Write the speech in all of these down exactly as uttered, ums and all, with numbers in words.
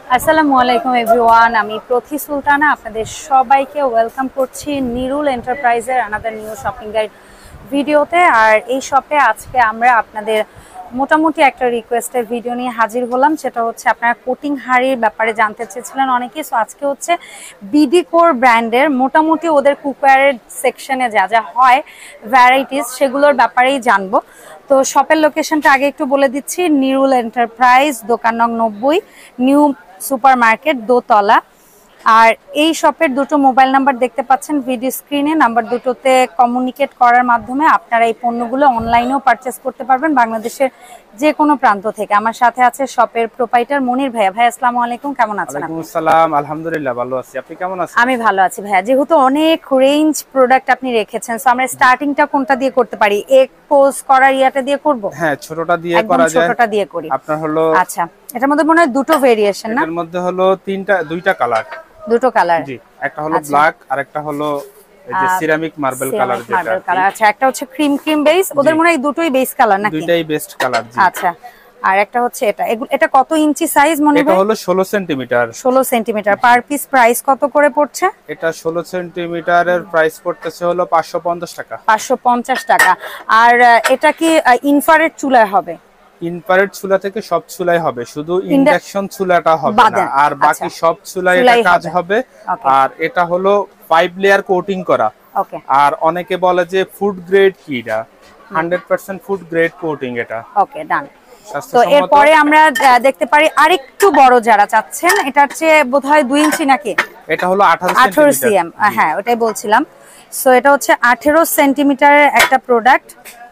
আসসালামু আলাইকুম এভরিওয়ান, আমি প্রথি সুলতানা আপনাদের সবাইকে ওয়েলকাম করছি নিরুল এন্টারপ্রাইজের আনাদার নিউ শপিং গাইড ভিডিওতে। আর এই শপে আজকে আমরা আপনাদের মোটামুটি একটা রিকোয়েস্টের ভিডিও নিয়ে হাজির হলাম, সেটা হচ্ছে আপনারা কোটিং হাড়ির ব্যাপারে জানতে চেয়েছিলেন অনেকেই। সো আজকে হচ্ছে বিডি-কোর ব্র্যান্ডের মোটামুটি ওদের কুকওয়্যারের সেকশনে যা যা হয় ভ্যারাইটিস সেগুলোর ব্যাপারেই জানবো। তো শপের লোকেশনটা আগে একটু বলে দিচ্ছি, নিরুল এন্টারপ্রাইজ, দোকান নং নব্বই, নিউ সুপার মার্কেট, দোতলা। আর এই শপের দুটো মোবাইল নাম্বার দেখতে পাচ্ছেন ভিডিও স্ক্রিনে, নাম্বার দুটোতে কমিউনিকেট করার মাধ্যমে আপনারা এই পণ্যগুলো অনলাইনেও পারচেস করতে পারবেন বাংলাদেশের যে কোনো প্রান্ত থেকে। আমার সাথে আছে শপের প্রোপাইটার মনির ভাইয়া। ভাই আসসালামু আলাইকুম, কেমন আছেন? ওয়ালাইকুম আসসালাম, আলহামদুলিল্লাহ ভালো আছি। আপনি কেমন আছেন? আমি ভালো আছি ভাইয়া। যেহেতু অনেক রেঞ্জ প্রোডাক্ট আপনি রেখেছেন, সো আমরা স্টার্টিংটা কোনটা দিয়ে করতে পারি? এক্সপোজ করার ইয়াটা দিয়ে করব? হ্যাঁ, ছোটটা দিয়ে করা যায়। ছোটটা দিয়ে করি। আপনার হলো আচ্ছা, এটার মধ্যে মনে হয় দুটো ভেরিয়েশন না? এর মধ্যে হলো তিনটা দুইটা কালার। দুটো কালার? জি, একটা হলো ব্ল্যাক আর একটা হলো এই যে সিরামিক মার্বেল কালার যেটা। মার্বেল কালার, আচ্ছা। একটা হচ্ছে ক্রিম ক্রিম বেস, ওদের মনে হয় দুটোই বেস কালার নাকি? দুইটাই বেস্ট কালার। জি, আচ্ছা। আর একটা হচ্ছে এটা, এটা কত ইঞ্চি সাইজ মনে হয়? এটা হলো ষোলো সেন্টিমিটার। ষোলো সেন্টিমিটার। পার পিস প্রাইস কত করে পড়ছে? এটা ষোলো সেন্টিমিটারের প্রাইস পড়তেছে হলো পাঁচশো পঞ্চাশ টাকা। পাঁচশো পঞ্চাশ টাকা। আর এটা কি ইনফ্রারেড চুলায় হবে? ইনফ্রারেড চুলা থেকে সব চুলাই হবে, শুধু ইন্ডাকশন চুলাটা হবে না, আর বাকি সব চুলাই এটা কাজ হবে। আর এটা হলো ফাইভ লেয়ার কোটিং করা। ওকে। আর অনেকে বলে যে ফুড গ্রেড কি, এটা hundred percent food grade coating এটা। ওকে, ডান। তো এরপরে আমরা দেখতে পারি আরেকটু বড় যারা চাচ্ছেন, এটার চেয়ে বোধহয় দুই ইঞ্চি নাকি? এটা হলো আঠারো সিএম। হ্যাঁ, ওটাই বলছিলাম। সো এটা হচ্ছে আঠারো সেন্টিমিটারের একটা প্রোডাক্ট।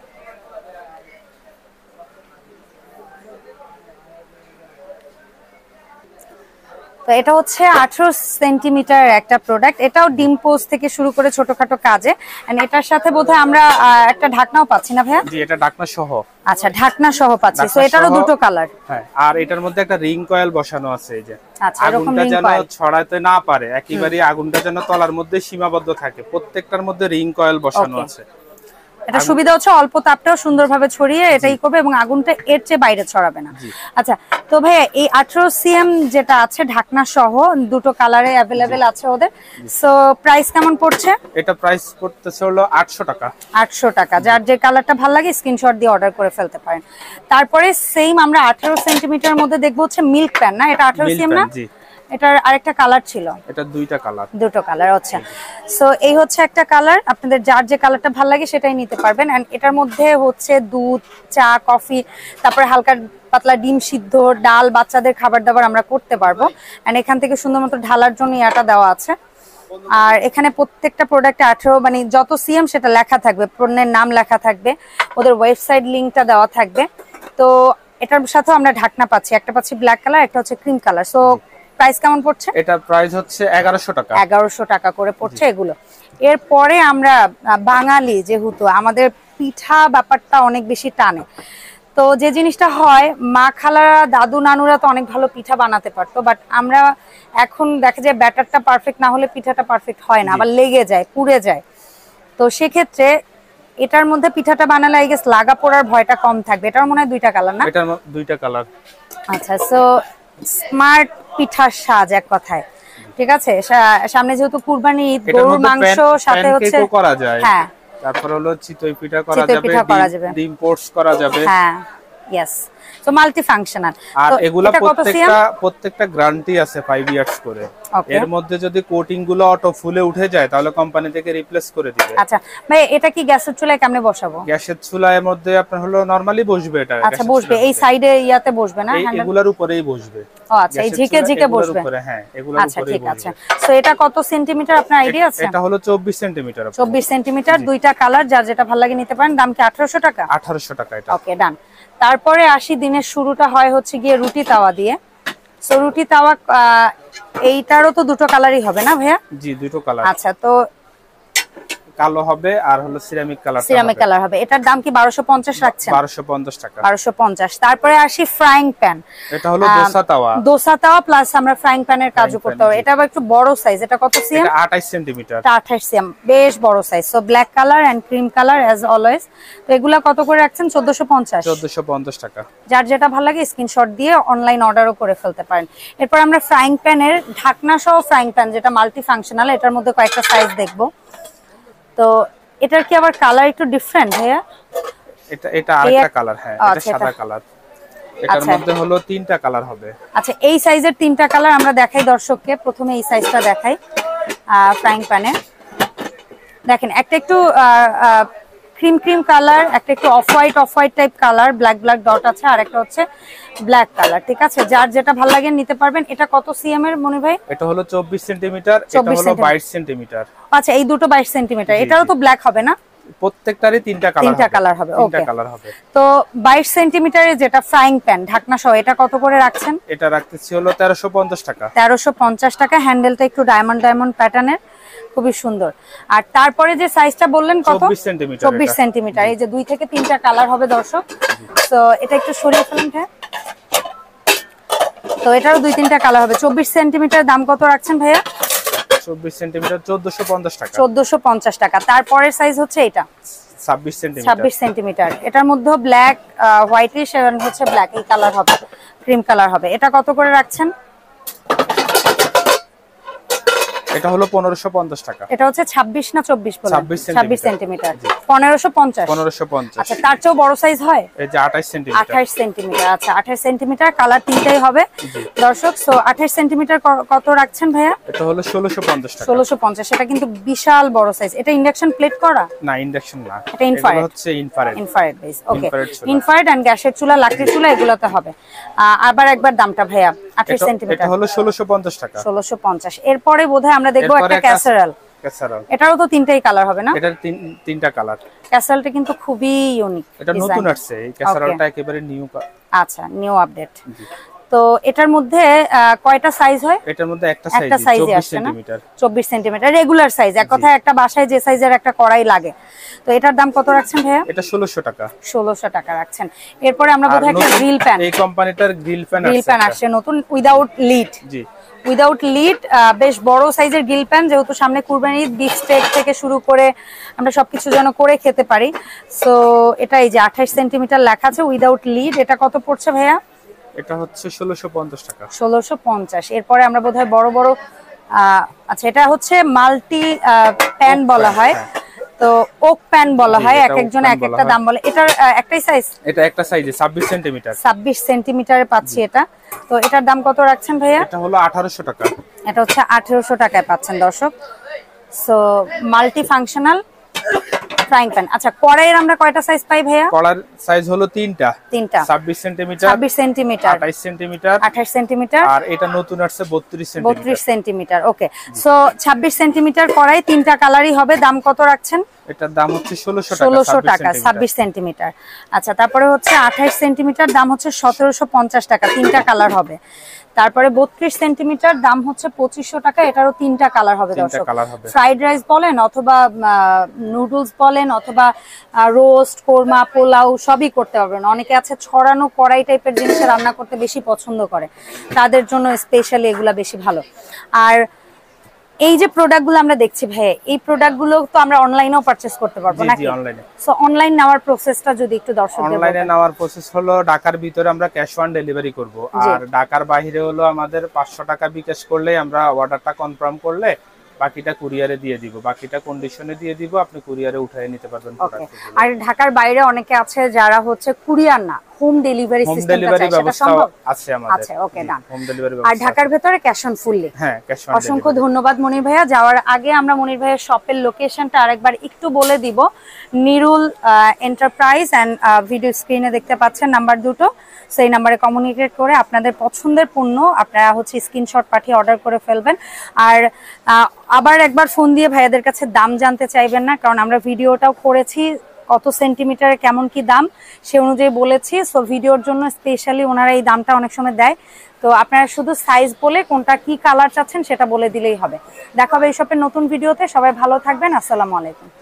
তো এটা হচ্ছে আঠারো সেন্টিমিটার একটা প্রোডাক্ট। এটাও ডিম পোস্ট থেকে শুরু করে ছোটখাটো কাজে। এন্ড এটার সাথে বোধহয় আমরা একটা ঢাকনাও পাচ্ছি না ভাইয়া? জি, এটা ঢাকনা সহ। আচ্ছা, ঢাকনা সহ পাচ্ছি। সো এটারও দুটো কালার। হ্যাঁ, আর এটার মধ্যে একটা রিং কয়েল বসানো আছে, এই যে আচ্ছা, আগুনটা যেন ছড়াতে না পারে, একেবারে আগুনটা যেন তলার মধ্যে সীমাবদ্ধ থাকে, প্রত্যেকটার মধ্যে রিং কয়েল বসানো আছে। এটা সুবিধা হচ্ছে অল্প তাপটাও সুন্দরভাবে ছড়িয়ে এটাই করবে এবং আগুনটা এর চেয়ে বাইরে ছড়াবে না। আচ্ছা, তো ভাইয়া এই আঠারো সিএম যেটা আছে ঢাকনা সহ দুটো কালারে অ্যাভেলেবেল আছে ওদের। সো প্রাইস কেমন পড়ছে? এটা প্রাইস পড়তেছে হলো আটশো টাকা। আটশো টাকা। যার যে কালারটা ভালো লাগে স্ক্রিনশট দিয়ে অর্ডার করে ফেলতে পারেন। তারপরে সেম আমরা আঠারো সেন্টিমিটার মধ্যে দেখবো হচ্ছে মিল্ক প্যান, না? এটা আঠারো সিএম না? এটার আরেকটা কালার ছিল। এটা দুইটা কালার। দুটো কালার, আচ্ছা। সো এই হচ্ছে একটা কালার, আপনাদের যার যে কালারটা ভালো লাগে সেটাই নিতে পারবেন। এন্ড এটার মধ্যে হচ্ছে দুধ, চা, কফি, তারপরে হালকা পাতলা ডিম সিদ্ধ, ডাল, বাচ্চাদের খাবার দাবার আমরা করতে পারবো। এন্ড এখান থেকে সুন্দর মতো ঢালার জন্য ইয়াটা দেওয়া আছে। আর এখানে প্রত্যেকটা প্রোডাক্টে আঠারো মানে যত সিএম সেটা লেখা থাকবে, পণ্যের নাম লেখা থাকবে, ওদের ওয়েবসাইট লিঙ্কটা দেওয়া থাকবে। তো এটার সাথেও আমরা ঢাকনা পাচ্ছি, একটা পাচ্ছি ব্ল্যাক কালার, একটা হচ্ছে ক্রিম কালার। সো প্রাইস কেমন পড়ছে? এটা প্রাইস হচ্ছে এগারোশো টাকা। এগারোশো টাকা করে পড়ছে এগুলো। এরপরে আমরা বাঙালি যেহেতু আমাদের পিঠা ব্যাপারটা অনেক বেশি টানে, তো যে জিনিসটা হয় মা খালারা, দাদু নানুরা তো অনেক ভালো পিঠা বানাতে পারতো, বাট আমরা এখন দেখা যায় ব্যাটারটা পারফেক্ট না হলে পিঠাটা পারফেক্ট হয় না, আবার লেগে যায়, পুড়ে যায়। তো সেক্ষেত্রে এটার মধ্যে পিঠাটা বানালে আই গেস লাগা পোড়ার ভয়টা কম থাকবে। এটার মনে হয় দুইটা কালার, না? এটার দুইটা কালার। আচ্ছা, সো স্মার্ট পিঠার সাজ এক কথায়, ঠিক আছে। সামনে যেহেতু কুরবানি ঈদ, গরুর মাংস সাথে হচ্ছে করা যায়। হ্যাঁ, তারপর হলো চিতই পিঠা করা যাবে, ডিম পোস্ট করা যাবে। হ্যাঁ, ইয়েস। So multi functional. আর এগুলা প্রত্যেকটা প্রত্যেকটা গ্যারান্টি আছে পাঁচ ইয়ার্স করে। এর মধ্যে যদি কোটিং গুলো অটো ফুলে উঠে যায় তাহলে কোম্পানি থেকে রিপ্লেস করে দিবে। আচ্ছা ভাই, এটা কি গ্যাসের চুলায় কেমনে বসাবো? গ্যাসের চুলার মধ্যে আপনার হলো নরমালি বসবে এটা। আচ্ছা, বসবে এই সাইডে ইয়াতে বসবে না? এগুলার উপরেই বসবে। ও আচ্ছা, এই ঝিকে ঝিকে বসবে। হ্যাঁ, এগুলার উপরেই বসবে। আচ্ছা, ঠিক আছে। সো এটা কত সেন্টিমিটার আপনার আইডিয়া আছে? এটা হলো চব্বিশ সেন্টিমিটার। চব্বিশ সেন্টিমিটার, দুইটা কালার, যার যেটা ভালো লাগে নিতে পারেন। দাম কি আঠারোশো টাকা? আঠারোশো টাকা এটা। ওকে, ডান। তারপরে আসি, দিনের শুরুটা হয় হচ্ছে গিয়ে রুটি তাওয়া দিয়ে। সো রুটি তাওয়া এইটারও তো দুটো কালারই হবে না ভাইয়া? জি, দুটো কালার। আচ্ছা, তো কালো হবে আর হলো সিরামিক কালার সিরামিক কালার হবে। এটার দাম কি বারোশো পঞ্চাশ রাখছেন? বারোশো পঞ্চাশ টাকা। বারোশো পঞ্চাশ। তারপরে আসি ফ্রাইং প্যান। এটা হলো দোসা তাওয়া। দোসা তাওয়া প্লাস আমরা ফ্রাইং প্যানের কাজও করতে পারবো। এটা আবার একটু বড় সাইজ। এটা কত সিএম? এটা আঠাশ সেন্টিমিটার। এটা আঠাশ সিএম, বেশ বড় size. So black colour and cream colour as always. তো এগুলা কত করে রাখছেন? চোদ্দশো পঞ্চাশ। চোদ্দশো পঞ্চাশ টাকা। যার যেটা ভালো লাগে স্ক্রিনশট দিয়ে অনলাইন অর্ডারও করে ফেলতে পারেন। এরপর আমরা ফ্রাইং প্যানের ঢাকনা সহ ফ্রাইং প্যান, যেটা মাল্টি ফাংশনাল, এটার মধ্যে কয়েকটা সাইজ দেখবো। তো এটার কি আবার কালার একটু ডিফারেন্ট ভাইয়া? এটা এটা আরেকটা কালার। হ্যাঁ, এটা সাদা কালার। এটার মধ্যে হলো তিনটা কালার হবে। আচ্ছা, এই সাইজের তিনটা কালার আমরা দেখাই দর্শককে। প্রথমে এই সাইজটা দেখাই ফ্রাইং প্যানে। দেখেন, একটা একটু ক্রিম ক্রিম কালার, একটা একটু off white off white type colour, black black dot আছে, আর একটা হচ্ছে ব্ল্যাক কালার। ঠিক আছে, যার যেটা ভালো লাগে নিতে পারবেন। এটা কত সিএম এর মনি ভাই? এটা হলো চব্বিশ সেন্টিমিটার, এটা হলো বাইশ সেন্টিমিটার। আচ্ছা, এই দুটো বাইশ সেন্টিমিটার। এটারও তো ব্ল্যাক হবে না? প্রত্যেকটারই তিনটা কালার হবে। তিনটা কালার হবে। তিনটা কালার হবে। তো বাইশ সেন্টিমিটারের যেটা ফ্রাইং প্যান ঢাকনা সহ, এটা কত করে রাখছেন? এটা রাখতেছি হলো তেরোশো পঞ্চাশ টাকা। তেরোশো পঞ্চাশ টাকা। হ্যান্ডেলটা একটু ডায়মন্ড ডায়মন্ড প্যাটার্নের, খুবই সুন্দর। আর তারপরে যে সাইজটা বললেন কত? চব্বিশ সেন্টিমিটার। চব্বিশ সেন্টিমিটার। এই যে দুই থেকে তিনটা কালার হবে দর্শক। তো এটা একটু সরিয়ে ফেলুন। হ্যাঁ, তো এটারও দুই তিনটা কালার হবে। চব্বিশ সেন্টিমিটার দাম কত রাখছেন ভাইয়া? চব্বিশ সেন্টিমিটার চোদ্দশো পঞ্চাশ টাকা। চোদ্দশো পঞ্চাশ টাকা। তারপরের সাইজ হচ্ছে এটা ছাব্বিশ সেন্টিমিটার। ছাব্বিশ সেন্টিমিটার। এটার মধ্যে ব্ল্যাক, হোয়াইটিশ এবং হচ্ছে ব্ল্যাক, এই কালার হবে, ক্রিম কালার হবে। এটা কত করে রাখছেন? এটা হলো পনেরোশো পঞ্চাশ টাকা। এটা হচ্ছে ছাব্বিশ না চব্বিশ বলেন? ছাব্বিশ সেন্টিমিটার। পনেরোশো পঞ্চাশ। পনেরোশো পঞ্চাশ। আচ্ছা, তার চেয়েও বড় সাইজ হয়? এই যে আঠাশ সেন্টিমিটার। আঠাশ সেন্টিমিটার। আচ্ছা, আঠাশ সেন্টিমিটার, কালার তিনটাই হবে দর্শক। সো আঠাশ সেন্টিমিটার কত রাখছেন ভাইয়া? এটা হলো ষোলোশো পঞ্চাশ টাকা। ষোলোশো পঞ্চাশ। এটা কিন্তু বিশাল বড় সাইজ। এটা ইন্ডাকশন প্লেট করা? না, ইন্ডাকশন না, এটা ইনফ্রারেড হচ্ছে infrared. Infrared base. Okay, infrared and গ্যাসের চুলা, লাকড়ির চুলা, এগুলোতে হবে। আবার একবার দামটা ভাইয়া। আঠাশ সেন্টিমিটার। এটা হলো ষোলোশো পঞ্চাশ টাকা। ষোলোশো পঞ্চাশ। এরপরে বোধহয় আমরা দেখবো একটা ক্যাসারোল। ক্যাসারোল। এটারও তো তিনটাই কালার হবে না? এটার তিনটা কালার। ক্যাসারোলটা কিন্তু খুবই ইউনিক। এটা নতুন আসছে, এই ক্যাসারোলটা একেবারে নিউ। আচ্ছা, নিউ আপডেট। তো এটার মধ্যে কয়টা সাইজ হয়? এটার মধ্যে একটা সাইজ চব্বিশ সেন্টিমিটার। চব্বিশ সেন্টিমিটার রেগুলার সাইজ। এক কথায় একটা বাসায় যে সাইজের একটা কড়াই লাগে। তো এটার দাম কত রাখছেন ভাইয়া? এটা ষোলোশো টাকা। ষোলোশো টাকা রাখছেন। এরপরে আমরা বোধহয় একটা গ্রিল প্যান, এই কোম্পানিটার গ্রিল প্যান গ্রিল প্যান আসছে নতুন, উইদাউট লিড। জি, উইদাউট লিড, বেশ বড় সাইজের গ্রিল প্যান। যেহেতু সামনে কুরবানি ঈদ, বিফ স্টেক থেকে শুরু করে আমরা সবকিছু যেন করে খেতে পারি। সো এটা এই যে আঠাশ সেন্টিমিটার লেখা আছে, উইদাউট লিড। এটা কত পড়ছে ভাইয়া? এটা হচ্ছে ষোলোশো পঞ্চাশ টাকা। ষোলোশো পঞ্চাশ। এরপরে আমরা বোধহয় বড় বড়, আচ্ছা, এটা হচ্ছে মাল্টি প্যান বলা হয়। তো ওক প্যান বলা হয়, এক একজন এক একটা দাম বলে। এটার একটাই সাইজ? এটা একটা সাইজে ছাব্বিশ সেন্টিমিটার। ছাব্বিশ সেন্টিমিটারে পাচ্ছি এটা। তো এটার দাম কত রাখছেন ভাইয়া? এটা হলো আঠারোশো টাকা। এটা হচ্ছে আঠারোশো টাকায় পাচ্ছেন দর্শক। So multi functional frying pan. আচ্ছা, কড়াইয়ের আমরা কয়টা সাইজ পাই ভাইয়া? কড়ার সাইজ হলো তিনটা। তিনটা। ছাব্বিশ সেন্টিমিটার, ছাব্বিশ সেন্টিমিটার, আঠাশ সেন্টিমিটার, আঠাশ সেন্টিমিটার, আর এটা নতুন আসছে বত্রিশ সেন্টিমিটার। বত্রিশ সেন্টিমিটার। ওকে, সো ছাব্বিশ সেন্টিমিটার কড়াই, তিনটা কালারই হবে। দাম কত রাখছেন? এটার দাম হচ্ছে ষোলোশো টাকা। ষোলোশো টাকা, ছাব্বিশ সেন্টিমিটার। আচ্ছা, তারপরে হচ্ছে আঠাশ সেন্টিমিটার, দাম হচ্ছে সতেরোশো পঞ্চাশ টাকা, তিনটা কালার হবে। তারপরে বত্রিশ সেন্টিমিটার, দাম হচ্ছে পঁচিশশো টাকা, এটারও তিনটা কালার হবে দর্শক। ফ্রাইড রাইস বলেন অথবা নুডলস বলেন অথবা রোস্ট, কোরমা, পোলাও সবই করতে পারবেন। অনেকে আছে ছড়ানো কড়াই টাইপের জিনিস রান্না করতে বেশি পছন্দ করে, তাদের জন্য স্পেশালি এগুলা বেশি ভালো। আর এই যে প্রোডাক্টগুলো আমরা দেখছি ভাই, এই প্রোডাক্টগুলো তো আমরা অনলাইনেও পারচেজ করতে পারবো নাকি? জি, অনলাইনে। সো অনলাইন নেওয়ার প্রসেসটা যদি একটু দর্শকদের বলেন। অনলাইনে নেওয়ার প্রসেস হলো ঢাকার ভিতরে আমরা ক্যাশ অন ডেলিভারি করব, আর ঢাকার বাইরে হলো আমাদের পাঁচশো টাকা বিকাশ করলেই আমরা অর্ডারটা কনফার্ম করলে বাকিটা কুরিয়ারে দিয়ে দিব, বাকিটা কন্ডিশনে দিয়ে দিব, আপনি কুরিয়ারে উঠায় নিতে পারবেন প্রোডাক্টগুলো। আর ঢাকার বাইরে অনেকে আছে যারা হচ্ছে কুরিয়ার না, হোম ডেলিভারি সিস্টেমটা চাই, সেটা সম্ভব আছে আমাদের। আচ্ছা, ওকে, ডান। হোম ডেলিভারি আর ঢাকার ভিতরে ক্যাশ অন ফুললি? হ্যাঁ, ক্যাশ অন। অসংখ্য ধন্যবাদ মনির ভাইয়া। যাওয়ার আগে আমরা মনির ভাইয়ের শপের লোকেশনটা আরেকবার একটু বলে দিব। নিরুল এন্টারপ্রাইজ এন্ড ভিডিও স্ক্রিনে দেখতে পাচ্ছেন নাম্বার দুটো, সেই নাম্বারে কমিউনিকেট করে আপনাদের পছন্দের পণ্য আপনারা হচ্ছে স্ক্রিনশট পাঠিয়ে অর্ডার করে ফেলবেন। আর আবার একবার ফোন দিয়ে ভাইয়াদের কাছে দাম জানতে চাইবেন না, কারণ আমরা ভিডিওটাও করেছি কত সেন্টিমিটারে কেমন কি দাম সে অনুযায়ী বলেছি। সো ভিডিওর জন্য স্পেশালি ওনারা এই দামটা অনেক সময় দেয়। তো আপনারা শুধু সাইজ বলে কোনটা কি কালার চাচ্ছেন সেটা বলে দিলেই হবে। দেখা হবে এই শপের নতুন ভিডিওতে। সবাই ভালো থাকবেন। আসসালামু আলাইকুম।